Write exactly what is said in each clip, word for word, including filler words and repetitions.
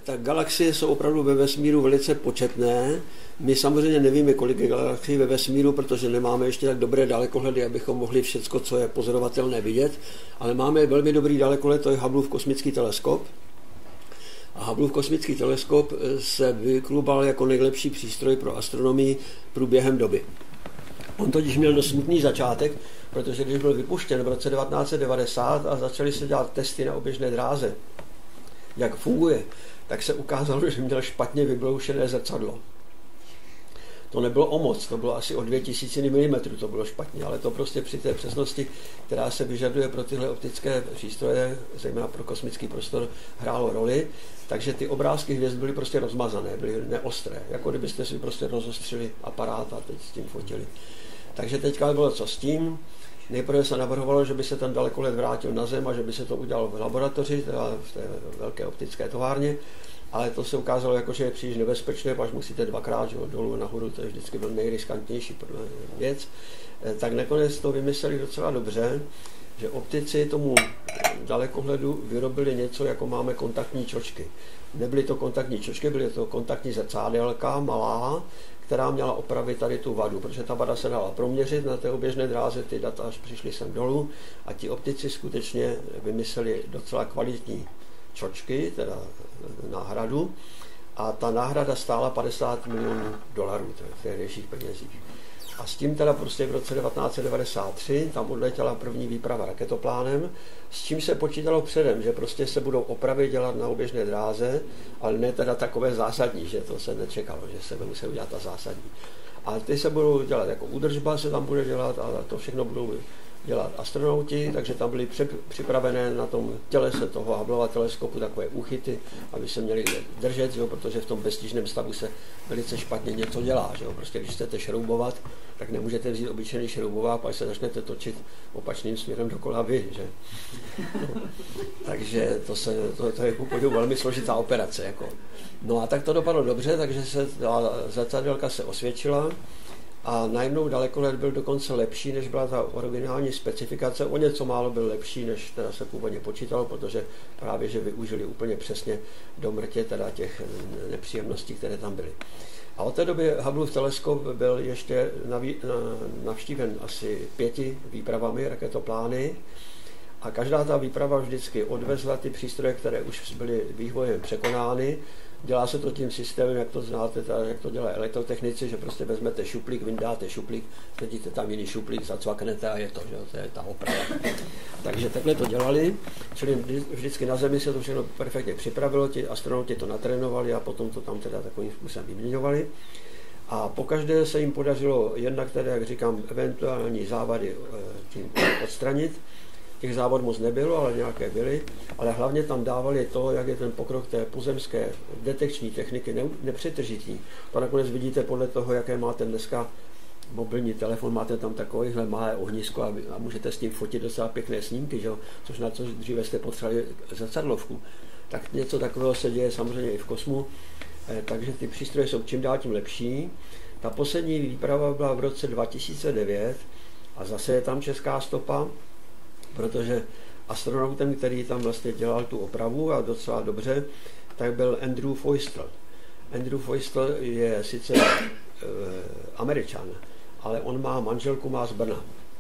tak galaxie jsou opravdu ve vesmíru velice početné. My samozřejmě nevíme, kolik je galaxií ve vesmíru, protože nemáme ještě tak dobré dalekohledy, abychom mohli všecko, co je pozorovatelné, vidět, ale máme velmi dobrý dalekohled, to je Hubbleův kosmický teleskop. A Hubbleův kosmický teleskop se vyklubal jako nejlepší přístroj pro astronomii průběhem doby. On totiž měl dost smutný začátek, protože když byl vypuštěn v roce devatenáct set devadesát a začaly se dělat testy na oběžné dráze, jak funguje, tak se ukázalo, že měl špatně vybloušené zrcadlo. To nebylo o moc, to bylo asi o dvě tisíciny milimetrů, to bylo špatně, ale to prostě při té přesnosti, která se vyžaduje pro tyhle optické přístroje, zejména pro kosmický prostor, hrálo roli, takže ty obrázky hvězd byly prostě rozmazané, byly neostré, jako kdybyste si prostě rozostřili aparát a teď s tím fotili. Takže teďka bylo co s tím. Nejprve se navrhovalo, že by se ten dalekohled vrátil na Zem a že by se to udělalo v laboratoři, teda v té velké optické továrně, ale to se ukázalo jako, že je příliš nebezpečné, až musíte dvakrát že, dolů nahoru, to je vždycky byl nejriskantnější věc. Tak nakonec to vymysleli docela dobře, že optici tomu dalekohledu vyrobili něco, jako máme kontaktní čočky. Nebyly to kontaktní čočky, byly to kontaktní zrcádelka malá, která měla opravit tady tu vadu, protože ta vada se dala proměřit na té oběžné dráze, ty data až přišly sem dolů a ti optici skutečně vymysleli docela kvalitní čočky, teda náhradu, a ta náhrada stála padesát milionů dolarů, to je v tehdejších penězích. A s tím teda prostě v roce devatenáct set devadesát tři tam odletěla první výprava raketoplánem, s čím se počítalo předem, že prostě se budou opravy dělat na oběžné dráze, ale ne teda takové zásadní, že to se nečekalo, že se musí udělat ta zásadní. Ale ty se budou dělat jako údržba, se tam bude dělat a to všechno budou dělat astronauti, takže tam byly připravené na tom tělese toho Hubbleova teleskopu takové úchyty, aby se měli držet, jo, protože v tom beztížném stavu se velice špatně něco dělá. Že jo. Prostě když chcete šroubovat, tak nemůžete vzít obyčejný šroubovák, až se začnete točit opačným směrem dokola vy. Že? No. Takže to, se, to, to je úplně velmi složitá operace. Jako. No a tak to dopadlo dobře, takže se ta zrcadélka se osvědčila. A najednou dalekohled byl dokonce lepší, než byla ta originální specifikace. O něco málo byl lepší, než teda se původně počítalo, protože právě, že využili úplně přesně do mrtě teda těch nepříjemností, které tam byly. A od té doby Hubbleův teleskop byl ještě navštíven asi pěti výpravami raketoplány a každá ta výprava vždycky odvezla ty přístroje, které už byly vývojem překonány. Dělá se to tím systémem, jak to znáte, teda, jak to dělají elektrotechnici, že prostě vezmete šuplík, vyndáte šuplík, sedíte tam jiný šuplík, zacvaknete a je to, že to je ta oprava. Takže takhle to dělali, čili vždycky na Zemi se to všechno perfektně připravilo, ti astronauti to natrénovali a potom to tam teda takovým způsobem vyměňovali. A pokaždé se jim podařilo jednak tedy, jak říkám, eventuální závady tím odstranit. Těch závod moc nebylo, ale nějaké byly, ale hlavně tam dávali to, jak je ten pokrok té pozemské detekční techniky nepřetržitý. To nakonec vidíte podle toho, jaké máte dneska mobilní telefon, máte tam takovéhle malé ohnisko a, a můžete s tím fotit docela pěkné snímky, že? Což na co dříve jste potřebovali zrcadlovku. Tak něco takového se děje samozřejmě i v kosmu, eh, takže ty přístroje jsou čím dál tím lepší. Ta poslední výprava byla v roce dva tisíce devět a zase je tam česká stopa, protože astronautem, který tam vlastně dělal tu opravu a docela dobře, tak byl Andrew Feustel. Andrew Feustel je sice e, Američan, ale on má manželku, má z Brna.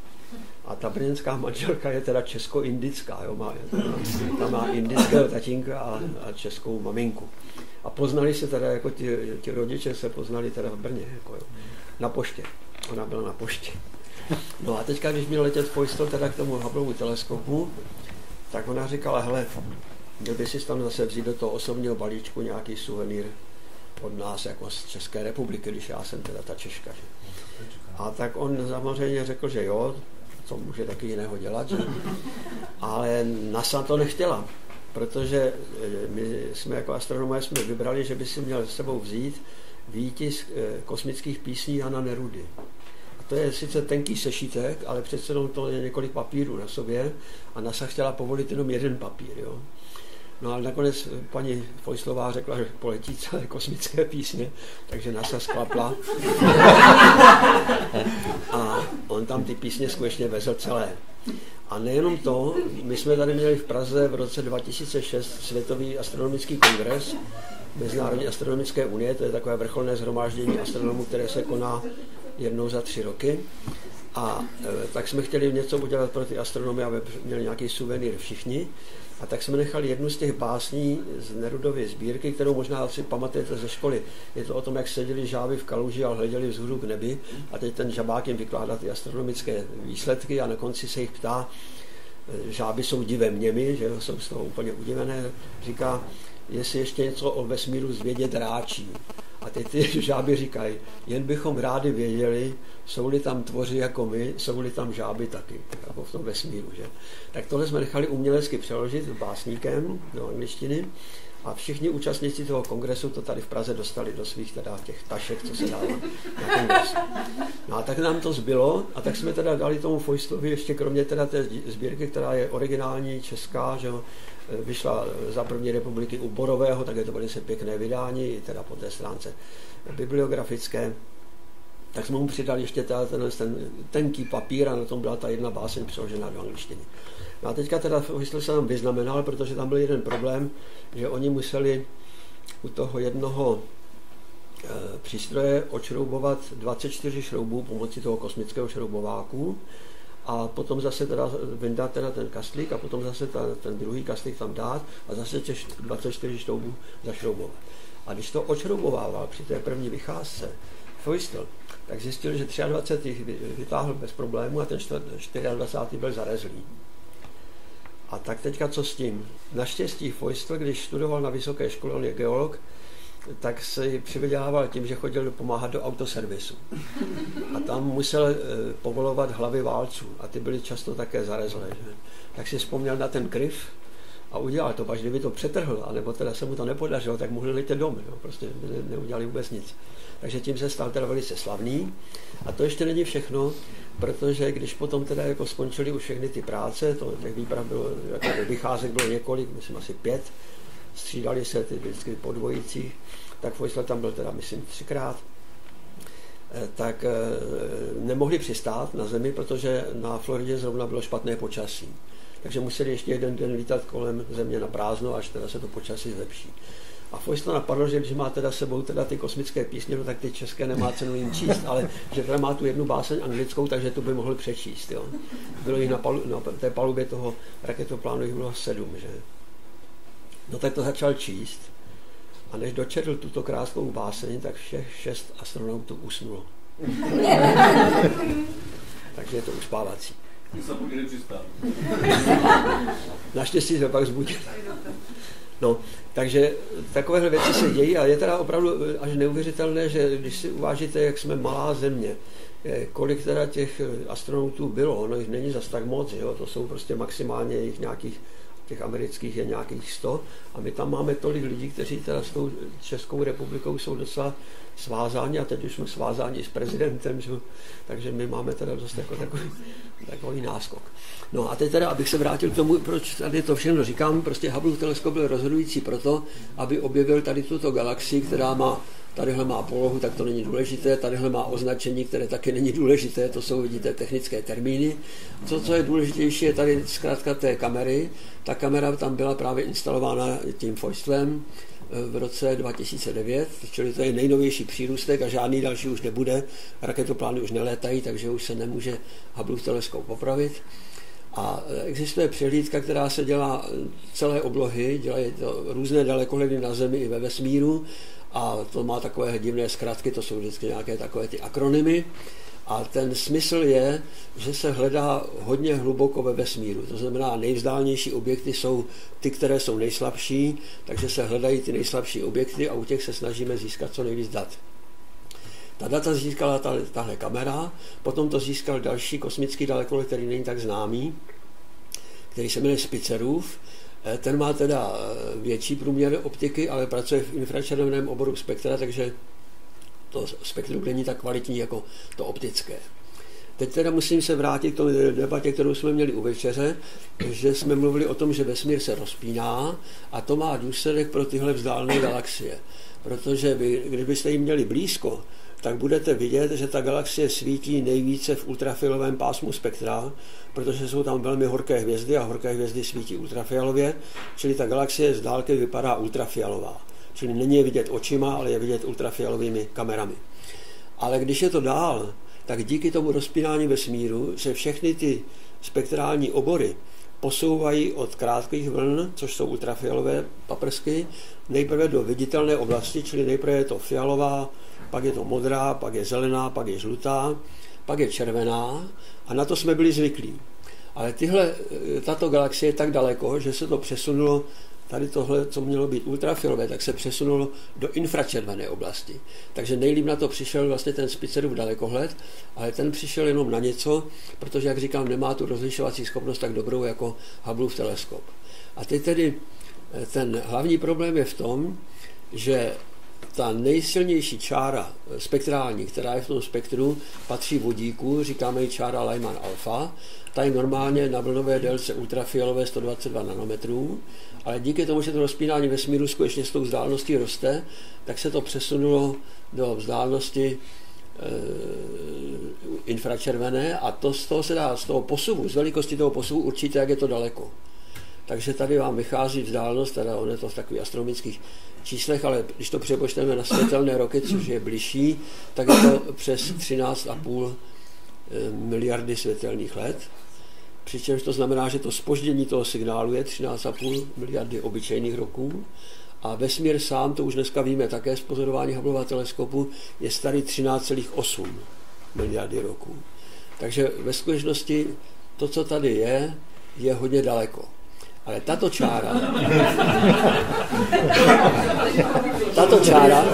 A ta brněnská manželka je teda česko-indická, jo, má, ta má indického tatínka a, a českou maminku. A poznali se teda, jako ti, ti rodiče se poznali teda v Brně, jako jo, na poště. Ona byla na poště. No a teďka, když měl letět Feustel teda k tomu Hubbleovu teleskopu, tak ona říkala, hele, měl by si tam zase vzít do toho osobního balíčku nějaký suvenýr od nás, jako z České republiky, když já jsem teda ta Češka. Že? A tak on samozřejmě řekl, že jo, co může taky jiného dělat, že? Ale NASA to nechtěla, protože my jsme jako astronomové jsme vybrali, že by si měl s sebou vzít výtisk kosmických písní Jana Nerudy. To je sice tenký sešítek, ale přece jenom to je několik papírů na sobě a NASA chtěla povolit jenom jeden papír. Jo. No ale nakonec paní Foislová řekla, že poletí celé kosmické písně, takže NASA sklapla. A on tam ty písně skutečně vezl celé. A nejenom to, my jsme tady měli v Praze v roce dva tisíce šest Světový astronomický kongres Mezinárodní astronomické unie, to je takové vrcholné shromáždění astronomů, které se koná jednou za tři roky. A e, tak jsme chtěli něco udělat pro ty astronomy, aby měli nějaký suvenýr všichni. A tak jsme nechali jednu z těch básní z Nerudovy sbírky, kterou možná si pamatujete ze školy. Je to o tom, jak seděli žáby v kaluži a hleděli vzhůru k nebi. A teď ten žabák jim vykládá ty astronomické výsledky a na konci se jich ptá, žáby jsou divem němi, že jsou z toho úplně udivené. Říká, jestli ještě něco o vesmíru zvědět ráčí. A teď ty žáby říkají, jen bychom rádi věděli, jsou-li tam tvoři jako my, jsou-li tam žáby taky, jako v tom vesmíru. Že? Tak tohle jsme nechali umělecky přeložit básníkem do angličtiny a všichni účastníci toho kongresu to tady v Praze dostali do svých teda těch tašek, co se dává na kongres. No a tak nám to zbylo a tak jsme teda dali tomu Foistlovi ještě kromě teda té sbírky, která je originální česká, že vyšla za první republiky u Borového, tak je to velice pěkné vydání, teda po té stránce bibliografické. Tak jsme mu přidali ještě teda ten, ten tenký papír a na tom byla ta jedna báseň přeložená do angličtiny. No a teďka teda Foistl se tam vyznamenal, protože tam byl jeden problém, že oni museli u toho jednoho e, přístroje odšroubovat dvacet čtyři šroubů pomocí toho kosmického šroubováku a potom zase teda vyndat teda ten kastlík a potom zase ta, ten druhý kastlík tam dát a zase těch dvacet čtyři šroubů zašroubovat. A když to odšroubovával při té první vycházce Foistl, tak zjistil, že dvacet tři jich vytáhl bez problému a ten dvacátý čtvrtý byl zarezlý. A tak teďka co s tím? Naštěstí Foistl, když studoval na vysoké škole, on je geolog, tak si přivydělával tím, že chodil pomáhat do autoservisu. A tam musel e, povolovat hlavy válců a ty byly často také zarezlé. Že? Tak si vzpomněl na ten kryv a udělal to, až kdyby to přetrhl, anebo teda se mu to nepodařilo, tak mohli letět dom. Jo? Prostě ne, neudělali vůbec nic. Takže tím se stal teda velice slavný. A to ještě není všechno, protože když potom teda jako skončili už všechny ty práce, to těch výprav bylo, jako vycházek bylo několik, myslím asi pět, střídali se ty vždycky po dvojicích, tak Foistl tam byl teda, myslím, třikrát, tak nemohli přistát na zemi, protože na Floridě zrovna bylo špatné počasí. Takže museli ještě jeden den lítat kolem země na prázdno, až teda se to počasí zlepší. A Foistl napadlo, že když má teda sebou teda ty kosmické písně, no tak ty české nemá cenu jim číst, ale že teda má tu jednu báseň anglickou, takže tu by mohl přečíst. Jo. Bylo jich na, palu, na té palubě toho raketoplánu jich bylo sedm, že? No tak to začal číst a než dočetl tuto krásnou báseň, tak všech šest astronautů usnulo. Takže je to uspávací. Naštěstí se pak zbudil. No, takže takovéhle věci se dějí a je teda opravdu až neuvěřitelné, že když si uvážíte, jak jsme malá země, kolik teda těch astronautů bylo, ono jich není zas tak moc, jo? To jsou prostě maximálně jich nějakých, těch amerických je nějakých sto a my tam máme tolik lidí, kteří teda s tou Českou republikou jsou docela svázáni a teď už jsme svázáni s prezidentem, že? Takže my máme teda dost jako takový, takový náskok. No a teď teda, abych se vrátil k tomu, proč tady to všechno říkám, prostě Hubbleův teleskop byl rozhodující proto, aby objevil tady tuto galaxii, která má, tadyhle má polohu, tak to není důležité, tadyhle má označení, které taky není důležité, to jsou, vidíte, technické termíny. To, co je důležitější, je tady zkrátka té kamery. Ta kamera tam byla právě instalována tím Foistlem v roce dva tisíce devět, čili to je nejnovější přírůstek a žádný další už nebude. Raketoplány už nelétají, takže už se nemůže Hubbleův teleskop popravit. A existuje přehlídka, která se dělá celé oblohy, dělají to různé dalekohledy na Zemi i ve vesmíru a to má takové divné zkratky, to jsou vždycky nějaké takové ty akronymy. A ten smysl je, že se hledá hodně hluboko ve vesmíru. To znamená, nejvzdálnější objekty jsou ty, které jsou nejslabší, takže se hledají ty nejslabší objekty a u těch se snažíme získat co nejvíc dat. Ta data získala tahle kamera, potom to získal další kosmický dalekohled, který není tak známý, který se jmenuje Spitzerův. Ten má teda větší průměr optiky, ale pracuje v infračerveném oboru spektra, takže to spektrum není tak kvalitní jako to optické. Teď teda musím se vrátit k tomu debatě, kterou jsme měli u večeře, že jsme mluvili o tom, že vesmír se rozpíná a to má důsledek pro tyhle vzdálené galaxie. Protože vy, kdybyste jim měli blízko, tak budete vidět, že ta galaxie svítí nejvíce v ultrafialovém pásmu spektra, protože jsou tam velmi horké hvězdy a horké hvězdy svítí ultrafialově, čili ta galaxie z dálky vypadá ultrafialová. Čili není je vidět očima, ale je vidět ultrafialovými kamerami. Ale když je to dál, tak díky tomu rozpínání vesmíru se všechny ty spektrální obory posouvají od krátkých vln, což jsou ultrafialové paprsky, nejprve do viditelné oblasti, čili nejprve je to fialová, pak je to modrá, pak je zelená, pak je žlutá, pak je červená a na to jsme byli zvyklí. Ale tyhle, tato galaxie je tak daleko, že se to přesunulo, tady tohle, co mělo být ultrafialové, tak se přesunulo do infračervené oblasti. Takže nejlíp na to přišel vlastně ten Spitzerův dalekohled, ale ten přišel jenom na něco, protože, jak říkám, nemá tu rozlišovací schopnost tak dobrou jako Hubbleův teleskop. A teď tedy ten hlavní problém je v tom, že ta nejsilnější čára spektrální, která je v tom spektru, patří vodíku, říkáme ji čára Lyman alfa, ta je normálně na vlnové délce ultrafialové sto dvacet dva nanometrů, ale díky tomu, že to rozpínání vesmíru skutečně s tou vzdáleností roste, tak se to přesunulo do vzdálenosti e, infračervené a to z toho se dá, z toho posuvu, z velikosti toho posuvu určitě, jak je to daleko. Takže tady vám vychází vzdálenost, teda on je to v takových astronomických číslech, ale když to přepočteme na světelné roky, což je bližší, tak je to přes třináct a půl miliardy světelných let. Přičemž to znamená, že to zpoždění toho signálu je třináct a půl miliardy obyčejných roků a vesmír sám, to už dneska víme také z pozorování Hubbleova teleskopu, je starý třináct celá osm miliardy roků. Takže ve skutečnosti to, co tady je, je hodně daleko. Ale tato čára, tato čára,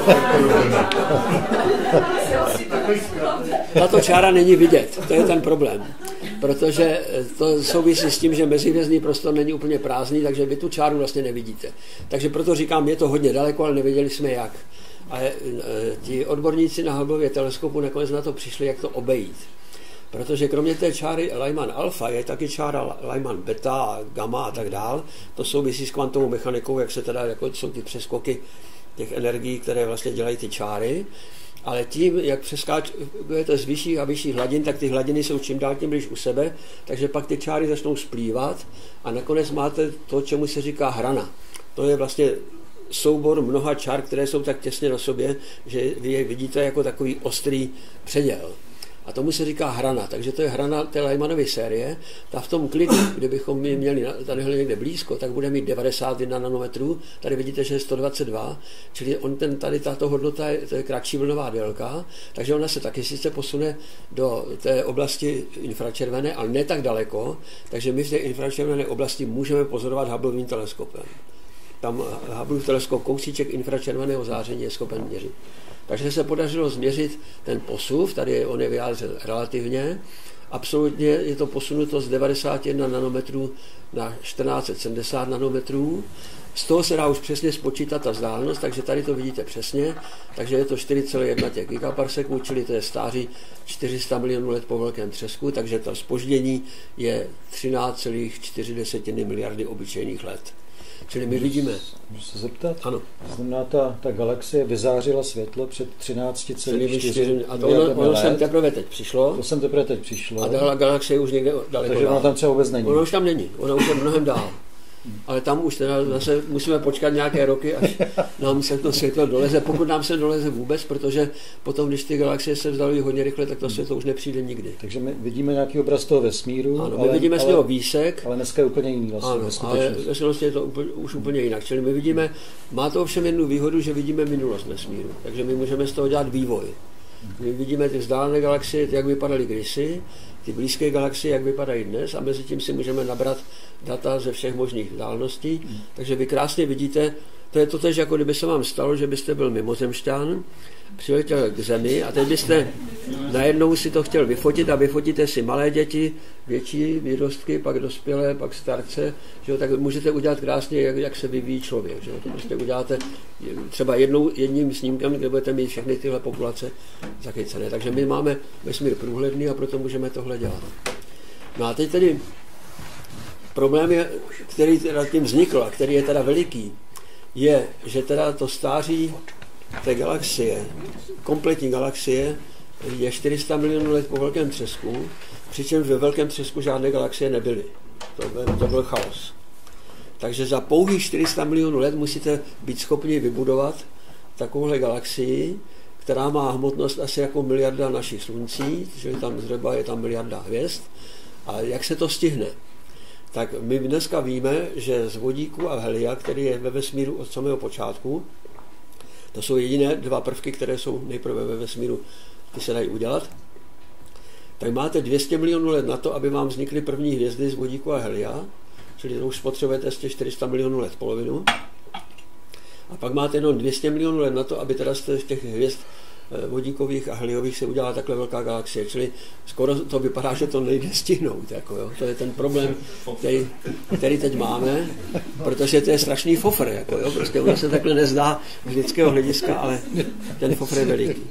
tato čára není vidět, to je ten problém. Protože to souvisí s tím, že mezihvězdný prostor není úplně prázdný, takže vy tu čáru vlastně nevidíte. Takže proto říkám, je to hodně daleko, ale nevěděli jsme jak. Ale ti odborníci na Hubbleově teleskopu nakonec na to přišli, jak to obejít. Protože kromě té čáry Lyman alfa je taky čára Lyman beta, gamma a tak dál. To souvisí s kvantovou mechanikou, jak se teda, jako jsou ty přeskoky těch energií, které vlastně dělají ty čáry. Ale tím, jak přeskáčujete z vyšších a vyšších hladin, tak ty hladiny jsou čím dál tím blíž u sebe, takže pak ty čáry začnou splývat a nakonec máte to, čemu se říká hrana. To je vlastně soubor mnoha čár, které jsou tak těsně na sobě, že vy je vidíte jako takový ostrý předěl. A tomu se říká hrana, takže to je hrana té Lymanovy série. Ta v tom klidu, kdybychom ji měli tady někde blízko, tak bude mít devadesát jedna nanometrů, tady vidíte, že je sto dvacet dva, čili on ten, tady tato hodnota je, to je kratší vlnová délka, takže ona se taky sice posune do té oblasti infračervené, ale ne tak daleko, takže my v té infračervené oblasti můžeme pozorovat Hubbleovým teleskopem. Tam Hubbleův teleskop kousíček infračerveného záření je schopen měřit. Takže se podařilo změřit ten posuv, tady on je vyjádřen relativně, absolutně je to posunuto z devadesát jedna nanometrů na čtrnáct set sedmdesát nanometrů, z toho se dá už přesně spočítat ta vzdálenost, takže tady to vidíte přesně, takže je to čtyři celá jedna těch gigaparseků, čili to je stáří čtyři sta milionů let po velkém třesku, takže to zpoždění je třináct celá čtyři miliardy obyčejných let. Čili my vidíme... Můžu se zeptat? Ano. Znamená, ta, ta galaxie vyzářila světlo před třináct celá čtyři a to ono, ono sem teprve teď přišlo. To sem teprve teď přišlo. A ta galaxie už někde daleko. Takže ona tam třeba vůbec není. Ona už tam není, ona už je mnohem dál. Ale tam už teda zase musíme počkat nějaké roky, až nám se to světlo doleze, pokud nám se doleze vůbec, protože potom, když ty galaxie se vzdalují hodně rychle, tak to světlo už nepřijde nikdy. Takže my vidíme nějaký obraz toho vesmíru. Ano, my ale, vidíme z něho výsek. Ale dneska je úplně jiný vlastně. Ano, ale ve skutečnosti je to úplně, už úplně jinak. Čili my vidíme, má to ovšem jednu výhodu, že vidíme minulost vesmíru, takže my můžeme z toho dělat vývoj. My vidíme ty vzdálené galaxie, jak vypadaly kdysi, ty blízké galaxie, jak vypadají dnes a mezi tím si můžeme nabrat data ze všech možných vzdáleností. Takže vy krásně vidíte to je to tež, jako kdyby se vám stalo, že byste byl mimozemšťan, přiletěl k Zemi a teď byste najednou si to chtěl vyfotit a vyfotíte si malé děti, větší výrostky, pak dospělé, pak starce, že jo, tak můžete udělat krásně, jak, jak se vyvíjí člověk. Že jo. To prostě uděláte třeba jednou, jedním snímkem, kde budete mít všechny tyhle populace zachycené. Takže my máme vesmír průhledný a proto můžeme tohle dělat. No a teď tedy problém, je, který teda tím vznikl a který je teda veliký, je, že teda to stáří té galaxie, kompletní galaxie, je čtyři sta milionů let po velkém třesku, přičemž ve velkém třesku žádné galaxie nebyly. To byl, to byl chaos. Takže za pouhých čtyři sta milionů let musíte být schopni vybudovat takovouhle galaxii, která má hmotnost asi jako miliarda našich sluncí, čili tam zhruba je tam miliarda hvězd. A jak se to stihne? Tak my dneska víme, že z vodíku a helia, který je ve vesmíru od samého počátku, to jsou jediné dva prvky, které jsou nejprve ve vesmíru, ty se dají udělat, tak máte dvě stě milionů let na to, aby vám vznikly první hvězdy z vodíku a helia, čili to už spotřebujete z těch čtyři sta milionů let polovinu. A pak máte jenom dvě stě milionů let na to, aby teda z těch hvězd vodíkových a heliových se udělala takhle velká galaxie. Čili skoro to vypadá, že to nejde stihnout. Jako, jo. To je ten problém, který, který teď máme, protože to je strašný fofr. Jako, jo. Prostě ono se takhle nezdá z lidského hlediska, ale ten fofr je veliký.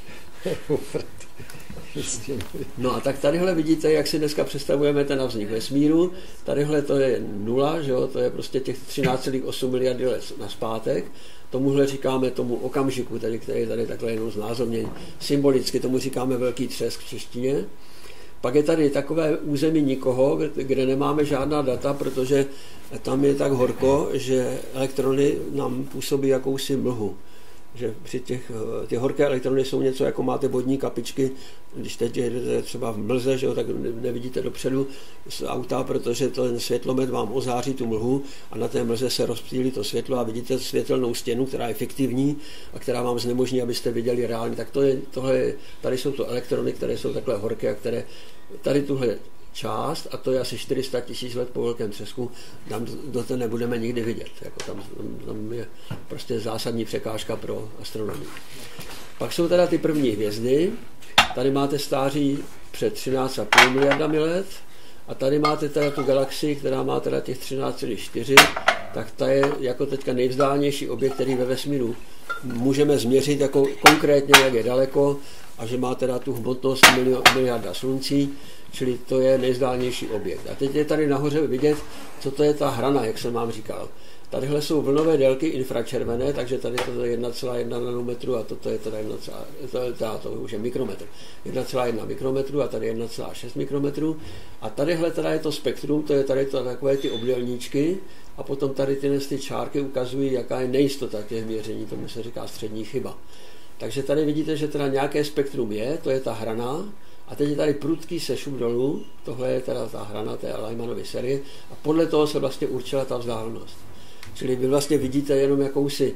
No a tak tadyhle vidíte, jak si dneska představujeme ten vznik vesmíru. Tadyhle to je nula, že jo? To je prostě těch třináct celá osm miliardy let nazpátek. Tomuhle říkáme tomu okamžiku, tady, který je tady takhle jenom znázorněný. Symbolicky tomu říkáme velký třesk v češtině. Pak je tady takové území nikoho, kde nemáme žádná data, protože tam je tak horko, že elektrony nám působí jakousi mlhu. Že při těch, ty horké elektrony jsou něco, jako máte vodní kapičky, když teď jedete třeba v mlze, že jo, tak nevidíte dopředu z auta, protože ten světlomet vám ozáří tu mlhu a na té mlze se rozptýlí to světlo a vidíte světelnou stěnu, která je fiktivní a která vám znemožní, abyste viděli reálně. Tak to je, tohle, tady jsou to elektrony, které jsou takhle horké a které tady tuhle část, a to je asi čtyři sta tisíc let po velkém třesku, tam do toho nebudeme nikdy vidět. Jako tam, tam je prostě zásadní překážka pro astronomii. Pak jsou teda ty první hvězdy. Tady máte stáří před třináct celá pět miliardami let a tady máte teda tu galaxii, která má teda těch třináct celá čtyři, tak ta je jako teďka nejvzdálnější objekt, který ve vesmíru můžeme změřit jako konkrétně, jak je daleko a že má teda tu hmotnost miliarda sluncí, čili to je nejvzdálnější objekt. A teď je tady nahoře vidět, co to je ta hrana, jak jsem vám říkal. Tadyhle jsou vlnové délky infračervené, takže tady to je jedna celá jedna nanometru a toto je teda jedna celá jedna, to, to už je mikrometr. jedna celá jedna mikrometru a tady jedna celá šest mikrometrů. A tadyhle teda je to spektrum, to je tady to takové ty obdélníčky a potom tady tyhle ty čárky ukazují, jaká je nejistota těch měření, tomu se říká střední chyba. Takže tady vidíte, že teda nějaké spektrum je, to je ta hrana, a teď je tady prudký sešup dolů, tohle je teda ta hrana té Lymanovy série a podle toho se vlastně určila ta vzdálenost. Čili vy vlastně vidíte jenom jakousi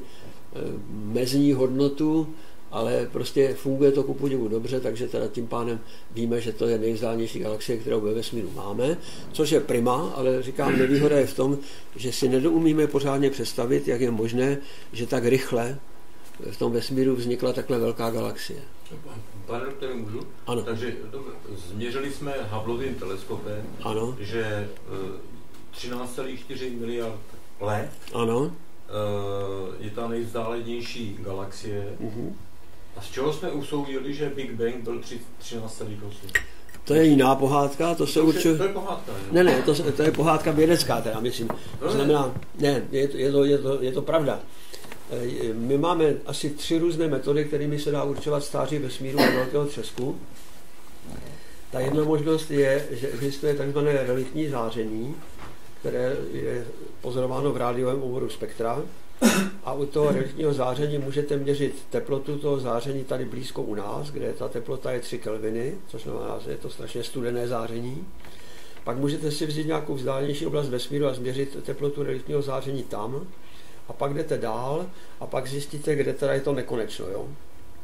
mezní hodnotu, ale prostě funguje to ku podivu dobře, takže teda tím pádem víme, že to je nejvzdálnější galaxie, kterou ve vesmíru máme, což je prima, ale říkám, nevýhoda je v tom, že si nedoumíme pořádně představit, jak je možné, že tak rychle v tom vesmíru vznikla takhle velká galaxie. Pane doktore, můžu? Ano. Takže změřili jsme Hubbleovým teleskopem, ano. že třináct celá čtyři miliard let ano. je ta nejvzdálenější galaxie. Uh-huh. A z čeho jsme usoudili, že Big Bang byl třináct celá osm? To je jiná pohádka, to se to určuje... To je pohádka, ne? Ne, ne, to, to je pohádka vědecká, teda myslím. To znamená, ne, je to, je to, je to, je to pravda. My máme asi tři různé metody, kterými se dá určovat stáří vesmíru a velkého třesku. Ta jedna možnost je, že existuje takzvané reliktní záření, které je pozorováno v rádiovém oboru spektra. A u toho reliktního záření můžete měřit teplotu toho záření tady blízko u nás, kde ta teplota je tři kelviny, což znamená, že je to strašně studené záření. Pak můžete si vzít nějakou vzdálenější oblast vesmíru a změřit teplotu reliktního záření tam. A pak jdete dál a pak zjistíte, kde teda je to nekonečno. Jo?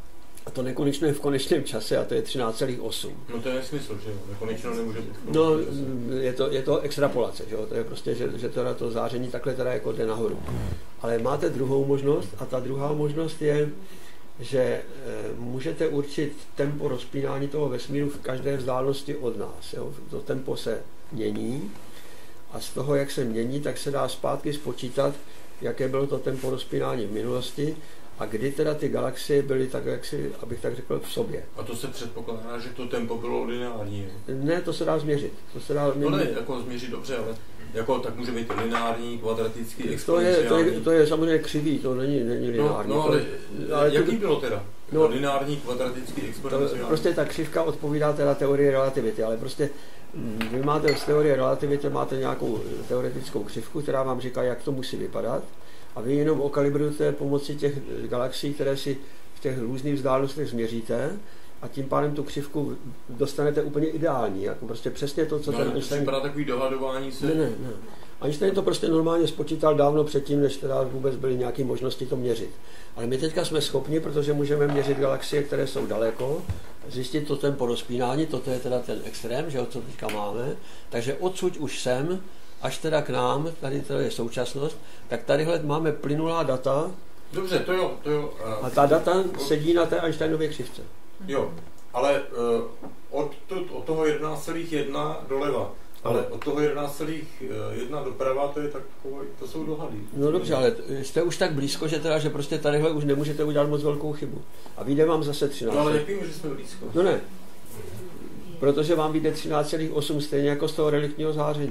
A to nekonečno je v konečném čase a to je třináct celá osm. No to je nesmysl, že jo? Nekonečno nemůže být. No, je to, je to extrapolace, že jo? To je prostě, že, že teda to záření takhle teda jako jde nahoru. Ale máte druhou možnost a ta druhá možnost je, že e, můžete určit tempo rozpínání toho vesmíru v každé vzdálenosti od nás. Jo? To tempo se mění a z toho, jak se mění, tak se dá zpátky spočítat, jaké bylo to tempo rozpínání v minulosti a kdy teda ty galaxie byly tak, jak si, abych tak řekl, v sobě. A to se předpokládá, že to tempo bylo lineární. Ne, to se dá změřit. To se dá to ne, jako změřit dobře, ale jako, tak může být lineární, kvadratický, to exponenciální. je, to, je, to je samozřejmě křivý, to není, není lineární. No, no ale, ale jaký to, bylo teda? No, lineární, kvadratický, exponenciální? To, prostě ta křivka odpovídá teda teorii relativity, ale prostě vy máte z teorie relativity máte nějakou teoretickou křivku, která vám říká, jak to musí vypadat a vy jenom okalibrujete pomocí těch galaxií, které si v těch různých vzdálenostech změříte a tím pádem tu křivku dostanete úplně ideální, jako prostě přesně to, co no, ten Einstein... Připadá takový dohadování se... Ne, ne, ne. Einstein to prostě normálně spočítal dávno předtím, než teda vůbec byly nějaké možnosti to měřit. Ale my teďka jsme schopni, protože můžeme měřit galaxie, které jsou daleko, zjistit to tempo rozpínání, toto je teda ten extrém, že jo, co teďka máme. Takže odsud už sem, až teda k nám, tady to je současnost, tak tadyhle máme plynulá data. Dobře, to jo, to jo. A ta data sedí na té Einsteinově křivce. Jo, ale uh, od, to, od toho jedenáct celá jedna doleva, ale od toho jedenáct celá jedna doprava, to je takové, to jsou dohady. No dobře, ale jste už tak blízko, že teda, že prostě tadyhle už nemůžete udělat moc velkou chybu. A vyjde vám zase třináct. No ale jak vím, že jsme blízko? No ne, protože vám vyjde třináct celá osm stejně jako z toho reliktního záření.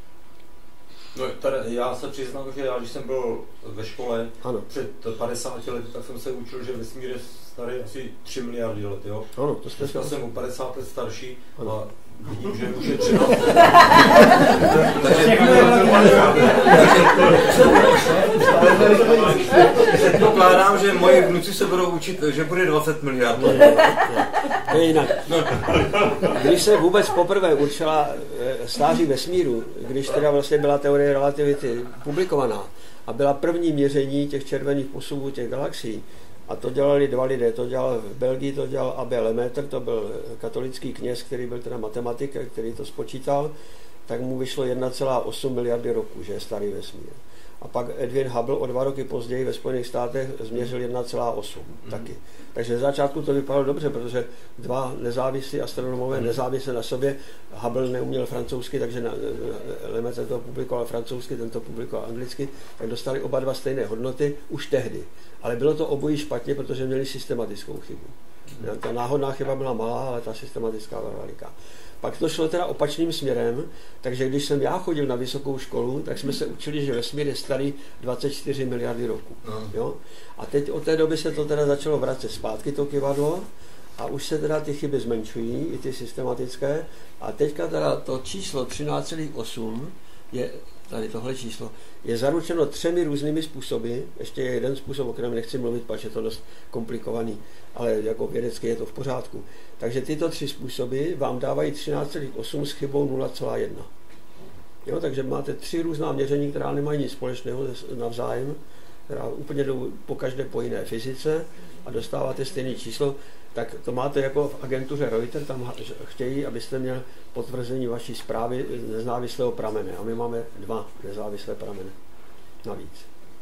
No, tady, já se přiznám, že já, když jsem byl ve škole ano. před padesáti lety, tak jsem se učil, že vesmír je starý asi tři miliardy let, jo? Ano, to jste Dneska jsem o padesát let starší ano. a vidím, že už je třináct. Předpokládám, že moji vnuci se budou učit, že bude dvacet miliard. To je jinak. Když se vůbec poprvé určila stáří vesmíru, když teda vlastně byla teorie relativity publikovaná a byla první měření těch červených posuvů těch galaxií, a to dělali dva lidé, to dělal v Belgii, to dělal A B Lemaitre, to byl katolický kněz, který byl teda matematik, který to spočítal, tak mu vyšlo jedna celá osm miliardy roku, že je starý vesmír. A pak Edwin Hubble o dva roky později ve Spojených státech změřil jedna celá osm mm. taky. Takže z začátku to vypadalo dobře, protože dva nezávislí astronomové mm. nezávisle na sobě, Hubble neuměl francouzsky, takže na, Lemaitre to publikoval francouzsky, ten to publikoval anglicky, tak dostali oba dva stejné hodnoty už tehdy. Ale bylo to obojí špatně, protože měli systematickou chybu. Mm. Ta náhodná chyba byla malá, ale ta systematická byla veliká. Pak to šlo teda opačným směrem, takže když jsem já chodil na vysokou školu, tak jsme se učili, že vesmír je starý dvacet čtyři miliardy roků. Jo? A teď od té doby se to teda začalo vracet zpátky, to kyvadlo, a už se teda ty chyby zmenšují, i ty systematické. A teďka teda to číslo třináct celá osm je, tady tohle číslo, je zaručeno třemi různými způsoby. Ještě je jeden způsob, o kterém nechci mluvit, protože je to dost komplikovaný, ale jako vědecky je to v pořádku. Takže tyto tři způsoby vám dávají třináct celá osm s chybou nula celá jedna. Jo, takže máte tři různá měření, která nemají nic společného navzájem, která úplně jdou po každé po jiné fyzice a dostáváte stejné číslo, tak to máte jako v agentuře Reuters, tam chtějí, abyste měl potvrzení vaší zprávy z nezávislého pramene. A my máme dva nezávislé prameny navíc.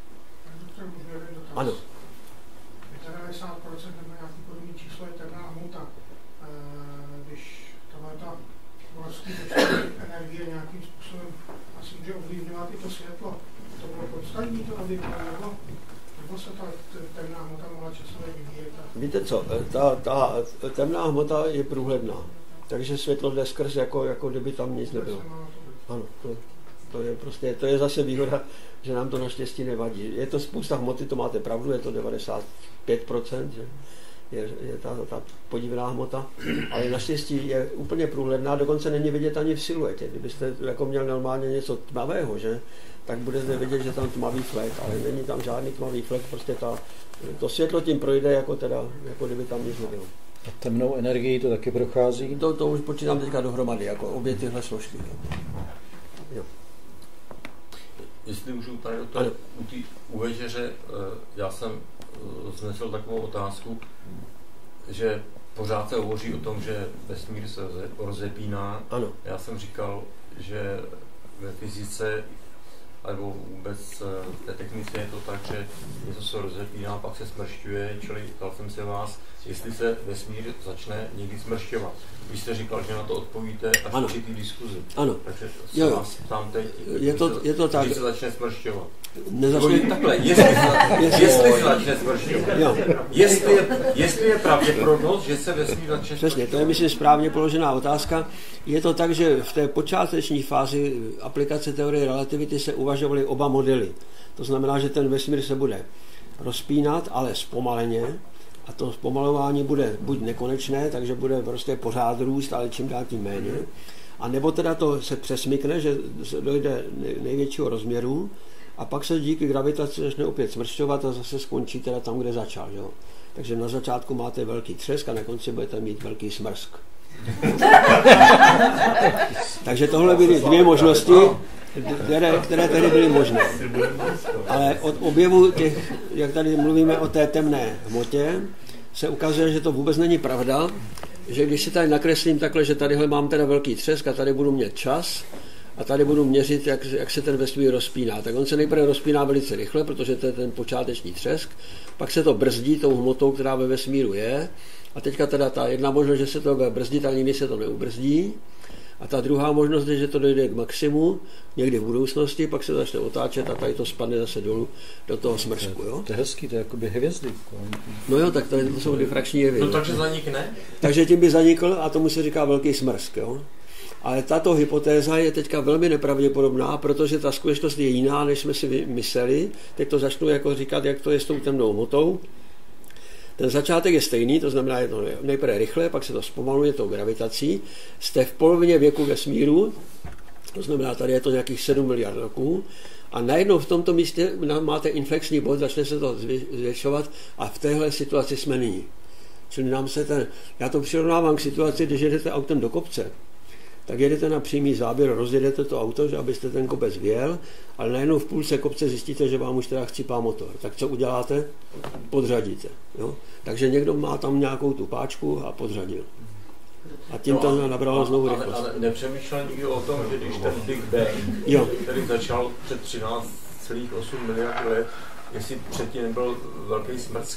Ano. devadesát procent nebo nějaký podobný číslo je temná hmota. Když tato obrovský počet energie nějakým způsobem asi může ovlivňovat i to světlo, to bylo konstantní to ovlivňovalo, nebo se ta temná hmota mohla časově vyvíjet? Víte co, ta, ta temná hmota je průhledná, takže světlo jde skrz, jako, jako kdyby tam nic nebylo. Ano, to, to je prostě, to je zase výhoda, že nám to naštěstí nevadí. Je to spousta hmoty, to máte pravdu, je to devadesát pět procent, že je, je ta, ta podivná hmota, ale naštěstí je úplně průhledná, dokonce není vidět ani v siluetě. Kdybyste jako měl normálně něco tmavého, že, tak budete vidět, že tam tmavý flek, ale není tam žádný tmavý flek, prostě ta, to světlo tím projde, jako, teda, jako kdyby tam nic nebylo. A temnou energii to taky prochází? To, to už počítám teďka dohromady, jako obě tyhle složky. Jo. Jestli můžu tady to, u té u večeře, já jsem vznesl takovou otázku, že pořád se hovoří o tom, že vesmír se rozepíná. Ano. Já jsem říkal, že ve fyzice nebo vůbec v té technice je to tak, že něco se rozepíná, pak se smršťuje, čili ptal jsem se vás, jestli se vesmír začne někdy smršťovat. Vy jste říkal, že na to odpovíte až v určitý diskuzi. Ano. Takže se jo, vás ptám teď, je to, se, je to tak. když se začne smršťovat. Nezačne... Takhle, jestli, jestli, jestli se začne smršťovat. Jo. Jestli, jestli je pravděpodobnost, že se vesmír začne Přesně, to je, myslím, správně položená otázka. Je to tak, že v té počáteční fázi aplikace teorie relativity se uvažovaly oba modely. To znamená, že ten vesmír se bude rozpínat, ale zpomaleně. A to zpomalování bude buď nekonečné, takže bude prostě pořád růst, ale čím dál tím méně. A nebo teda to se přesmykne, že dojde největšího rozměru a pak se díky gravitaci začne opět smršťovat a zase skončí teda tam, kde začal. Jo? Takže na začátku máte velký třesk a na konci budete mít velký smrsk. Takže tohle byly dvě možnosti, které, které tedy byly možné. Ale od objevu těch, jak tady mluvíme o té temné hmotě, se ukazuje, že to vůbec není pravda, že když si tady nakreslím takhle, že tadyhle mám teda velký třesk a tady budu mít čas a tady budu měřit, jak, jak se ten vesmír rozpíná. Tak on se nejprve rozpíná velice rychle, protože to je ten počáteční třesk, pak se to brzdí tou hmotou, která ve vesmíru je, a teďka teda ta jedna možnost, že se to bude brzdit, a nikdy se to neubrzdí. A ta druhá možnost je, že to dojde k maximu, někdy v budoucnosti, pak se začne otáčet a tady to spadne zase dolů do toho smrsku. Jo? To je hezký, to je jakoby hvězdy. No jo, tak tady to jsou difrakční jevy. No takže zanikne? Takže tím by zanikl a tomu se říká velký smrsk. Jo? Ale tato hypotéza je teďka velmi nepravděpodobná, protože ta skutečnost je jiná, než jsme si mysleli. Teď to začnu jako říkat, jak to je s tou temnou hmotou. Ten začátek je stejný, to znamená, je to nejprve rychle, pak se to zpomaluje tou gravitací. Jste v polovině věku vesmíru, to znamená, tady je to nějakých sedm miliard roků, a najednou v tomto místě máte inflexní bod, začne se to zvětšovat a v téhle situaci jsme nyní. Čili nám se ten, já to přirovnávám k situaci, když jedete autem do kopce, tak jedete na přímý záběr, rozjedete to auto, že abyste ten kopec vyjel, ale najednou v půlce kopce zjistíte, že vám už teda chcípá motor. Tak co uděláte? Podřadíte. Jo? Takže někdo má tam nějakou tu páčku a podřadil. A tím no, to nabralo znovu rychlost. Ale, ale nepřemýšlel nikdo o tom, že když ten Big Bang, jo. který začal před třináct celá osm miliard let, jestli předtím nebyl velký smrsk?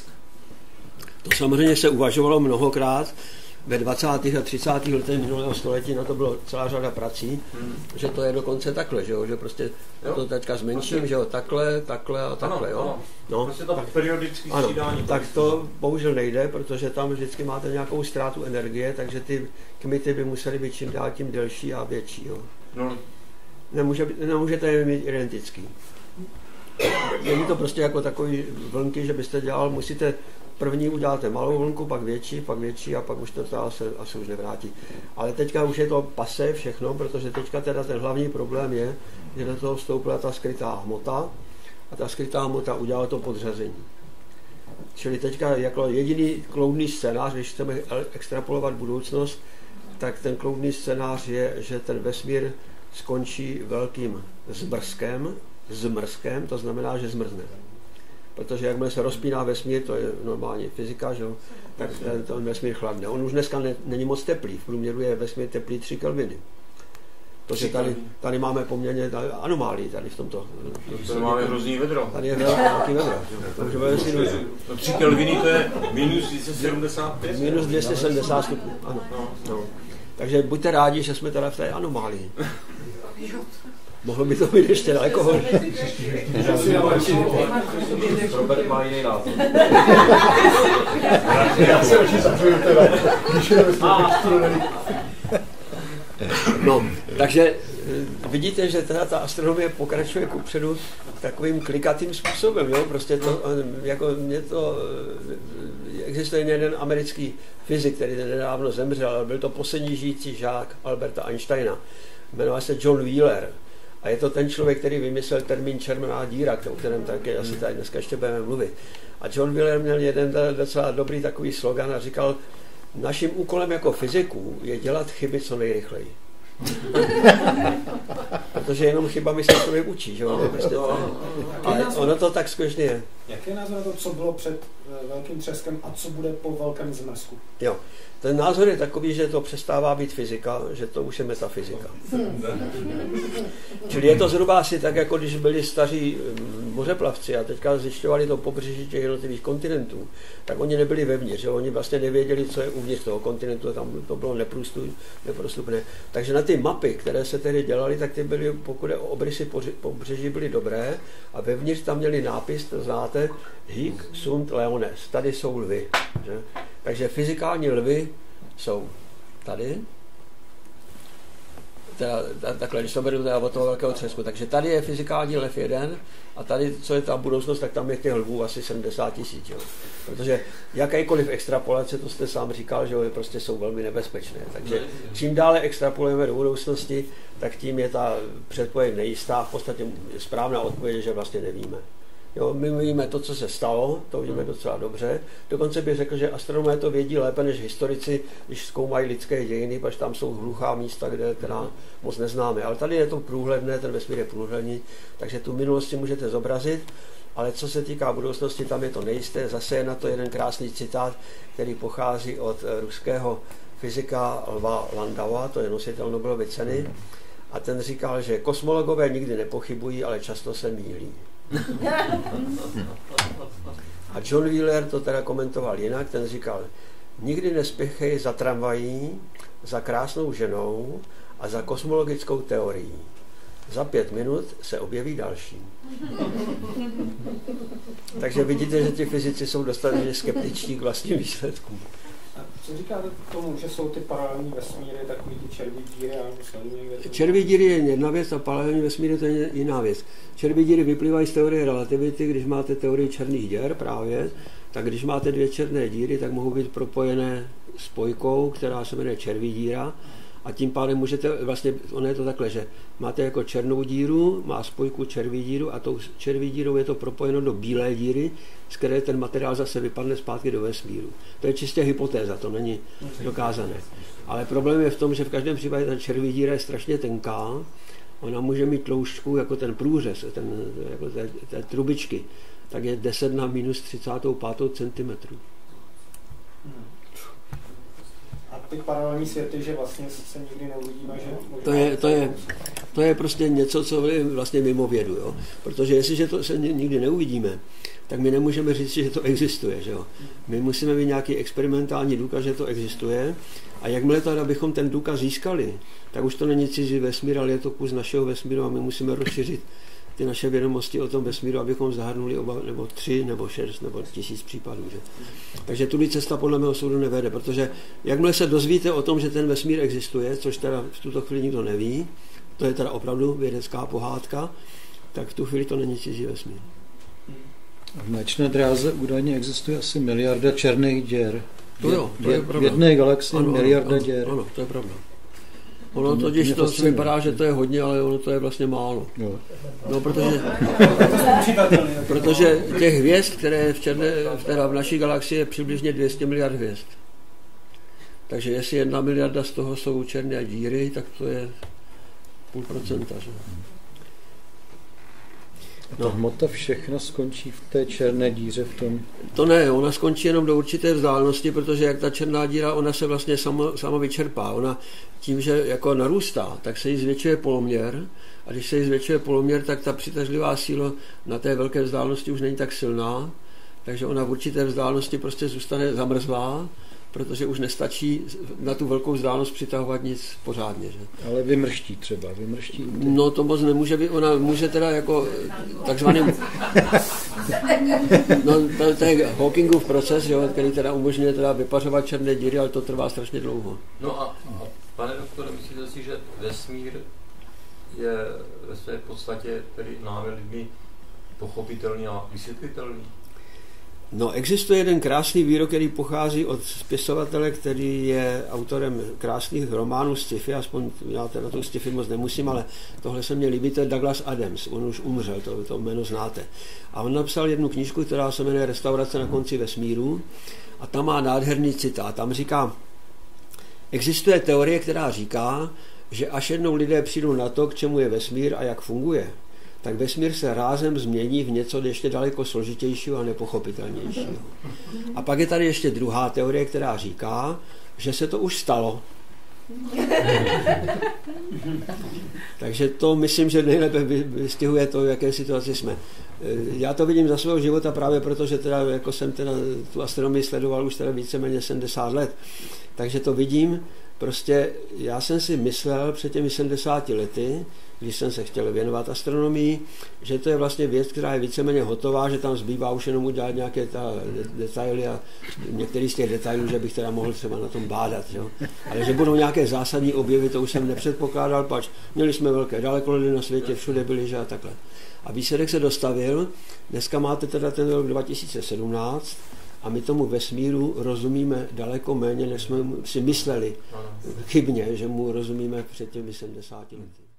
To samozřejmě se uvažovalo mnohokrát. Ve dvacátých a třicátých letech minulého století na to bylo celá řada prací, hmm. že to je dokonce takhle, že, jo? Že prostě jo. to teďka zmenším, prostě... že jo, takhle, takhle a takhle. Ano, jo? Ano. No. Prostě to periodické střídání. Tak to bohužel nejde, protože tam vždycky máte nějakou ztrátu energie, takže ty kmity by musely být čím dál tím delší a větší. Jo? No. Nemůže, nemůžete je mít identický. Není to prostě jako takový vlnky, že byste dělal, musíte první uděláte malou vlnku, pak větší, pak větší a pak už to se asi už nevrátí. Ale teďka už je to pasé všechno, protože teďka teda ten hlavní problém je, že do toho vstoupila ta skrytá hmota a ta skrytá hmota udělala to podřazení. Čili teďka jako jediný kloudný scénář, když chceme extrapolovat budoucnost, tak ten kloudný scénář je, že ten vesmír skončí velkým zmrzkem, zmrzkem, to znamená, že zmrzne. Protože jakmile se rozpíná vesmír, to je normální fyzika, že? Tak ten vesmír chladne. On už dneska ne, není moc teplý, v průměru je vesmír teplý tři kelviny. Protože tady, tady máme poměrně anomálii tady v tomto. Tady máme hrozný vedro. Tady je velký vedro. No tři kelviny to je minus dvě stě sedmdesát pět? Minus dvě stě sedmdesát stupňů, ano. No. No. Takže buďte rádi, že jsme teda v té anomálii. Mohlo by to být ještě daleko horší. Robert má jiný názor. Já se určitě zapřiju teda. No, takže vidíte, že teda ta astronomie pokračuje kupředu takovým klikatým způsobem, jo? Prostě to, jako mě to, existuje jeden americký fyzik, který nedávno zemřel, ale byl to poslední žijící žák Alberta Einsteina. Jmenoval se John Wheeler. A je to ten člověk, který vymyslel termín červená díra, o kterém také asi tady dneska ještě budeme mluvit. A John Wheeler měl jeden docela dobrý takový slogan a říkal, naším úkolem jako fyziků je dělat chyby co nejrychleji. Protože jenom chybami se člověk učí, že? Prostě to, ale ono to tak skutečně je. Jaký je názor na to, co bylo před velkým třeskem a co bude po velkém zmrzku? Jo, ten názor je takový, že to přestává být fyzika, že to už je metafyzika. Čili je to zhruba asi tak, jako když byli staří mořeplavci a teďka zjišťovali to pobřeží těch jednotlivých kontinentů, tak oni nebyli vevnitř, že? Oni vlastně nevěděli, co je uvnitř toho kontinentu, tam to bylo neprostupné. Takže na ty mapy, které se tehdy dělaly, tak ty byly, pokud je o obrysy pobřeží, byly dobré a vevnitř tam měli nápis, to znáte, Hic sunt leones, tady jsou lvy. Že? Takže fyzikální lvy jsou tady, teda, takhle, když to beru teda od toho velkého třesku, takže tady je fyzikální lev jeden a tady, co je ta budoucnost, tak tam je těch lvů asi sedmdesát tisíc. Jo. Protože jakékoliv extrapolace, to jste sám říkal, že jo, prostě jsou velmi nebezpečné. Takže čím dále extrapolujeme do budoucnosti, tak tím je ta předpověď nejistá, v podstatě správná odpověď, že vlastně nevíme. Jo, my víme to, co se stalo, to víme docela dobře. Dokonce bych řekl, že astronomé to vědí lépe než historici, když zkoumají lidské dějiny, protože tam jsou hluchá místa, kde která moc neznáme. Ale tady je to průhledné, ten vesmír je průhledný, takže tu minulosti můžete zobrazit, ale co se týká budoucnosti, tam je to nejisté. Zase je na to jeden krásný citát, který pochází od ruského fyzika Lva Landaua, to je nositel Nobelovy ceny, a ten říkal, že kosmologové nikdy nepochybují, ale často se mýlí. A John Wheeler to teda komentoval jinak, ten říkal, nikdy nespěchej za tramvají, za krásnou ženou a za kosmologickou teorií. Za pět minut se objeví další. Takže vidíte, že ti fyzici jsou dostatečně skeptičtí k vlastním výsledkům. A co říkáte k tomu, že jsou ty paralelní vesmíry, takový ty červí díry? Červí díry je jedna věc a paralelní vesmíry to je jiná věc. Červí díry vyplývají z teorie relativity, když máte teorii černých děr právě, tak když máte dvě černé díry, tak mohou být propojené spojkou, která se jmenuje červí díra. A tím pádem můžete, vlastně ono je to takhle, že máte jako černou díru, má spojku červí díru a tou červí dírou je to propojeno do bílé díry, z které ten materiál zase vypadne zpátky do vesmíru. To je čistě hypotéza, to není dokázané. Ale problém je v tom, že v každém případě ta červí díra je strašně tenká, ona může mít tloušťku jako ten průřez, ten, jako té, té trubičky, tak je deset na minus třicet pět centimetrů. Ty paralelní světy, že vlastně se nikdy neuvidíme, že to je, to je, to je prostě něco, co je vlastně mimo vědu, jo? Protože jestliže to se nikdy neuvidíme, tak my nemůžeme říct, že to existuje, že jo? My musíme mít nějaký experimentální důkaz, že to existuje a jakmile teda bychom ten důkaz získali, tak už to není cizí vesmír, ale je to kus našeho vesmíru a my musíme rozšířit ty naše vědomosti o tom vesmíru, abychom zahrnuli oba, nebo tři, nebo šest, nebo tisíc případů. Že? Takže tudy cesta podle mého soudu nevede, protože jakmile se dozvíte o tom, že ten vesmír existuje, což teda v tuto chvíli nikdo neví, to je teda opravdu vědecká pohádka, tak v tu chvíli to není cizí vesmír. V Mléčné dráze údajně existuje asi miliarda černých děr. To jo, to je pravda. V jedné galaxii ano, miliarda ano, děr. Ano, to je pravda. Ono totiž to vypadá, že to je hodně, ale ono to je vlastně málo. Jo. No, protože, protože těch hvězd, které v, černé, teda v naší galaxii je přibližně dvě stě miliard hvězd. Takže jestli jedna miliarda z toho jsou černé díry, tak to je půl procenta. Že? A ta hmota všechna skončí v té černé díře v tom? To ne, ona skončí jenom do určité vzdálenosti, protože jak ta černá díra, ona se vlastně sama, sama vyčerpá. Ona tím, že jako narůstá, tak se jí zvětšuje poloměr a když se jí zvětšuje poloměr, tak ta přitažlivá síla na té velké vzdálenosti už není tak silná, takže ona v určité vzdálenosti prostě zůstane zamrzlá, protože už nestačí na tu velkou vzdálenost přitahovat nic pořádně. Že? Ale vymrští třeba, vymrští. No to moc nemůže být, ona může teda jako takzvaným, no to, to je Hawkingův proces, jo, který teda umožňuje teda vypařovat černé díry, ale to trvá strašně dlouho. No a, a pane doktore, myslíte si, že vesmír je ve své podstatě tedy námi lidmi pochopitelný a vysvětlitelný? No, existuje jeden krásný výrok, který pochází od spisovatele, který je autorem krásných románů sci-fi, aspoň já teda tu sci-fi moc nemusím, ale tohle se mně líbí, to je Douglas Adams, on už umřel, to, to jméno znáte. A on napsal jednu knížku, která se jmenuje Restaurace na konci vesmíru a tam má nádherný citát, tam říká, existuje teorie, která říká, že až jednou lidé přijdou na to, k čemu je vesmír a jak funguje, tak vesmír se rázem změní v něco ještě daleko složitějšího a nepochopitelnějšího. A pak je tady ještě druhá teorie, která říká, že se to už stalo. Takže to myslím, že nejlépe vystihuje to, v jaké situaci jsme. Já to vidím za svého života právě proto, že teda, jako jsem teda tu astronomii sledoval už teda víceméně sedmdesát let. Takže to vidím, prostě já jsem si myslel před těmi sedmdesáti lety, když jsem se chtěl věnovat astronomii, že to je vlastně věc, která je víceméně hotová, že tam zbývá už jenom udělat nějaké ta detaily a některý z těch detailů, že bych teda mohl třeba na tom bádat. Jo? Ale že budou nějaké zásadní objevy, to už jsem nepředpokládal, pač měli jsme velké dalekohledy na světě, všude byly, že a takhle. A výsledek se dostavil, dneska máte teda ten rok dva tisíce sedmnáct a my tomu vesmíru rozumíme daleko méně, než jsme si mysleli chybně, že mu rozumíme před těmi sedmdesáti lety.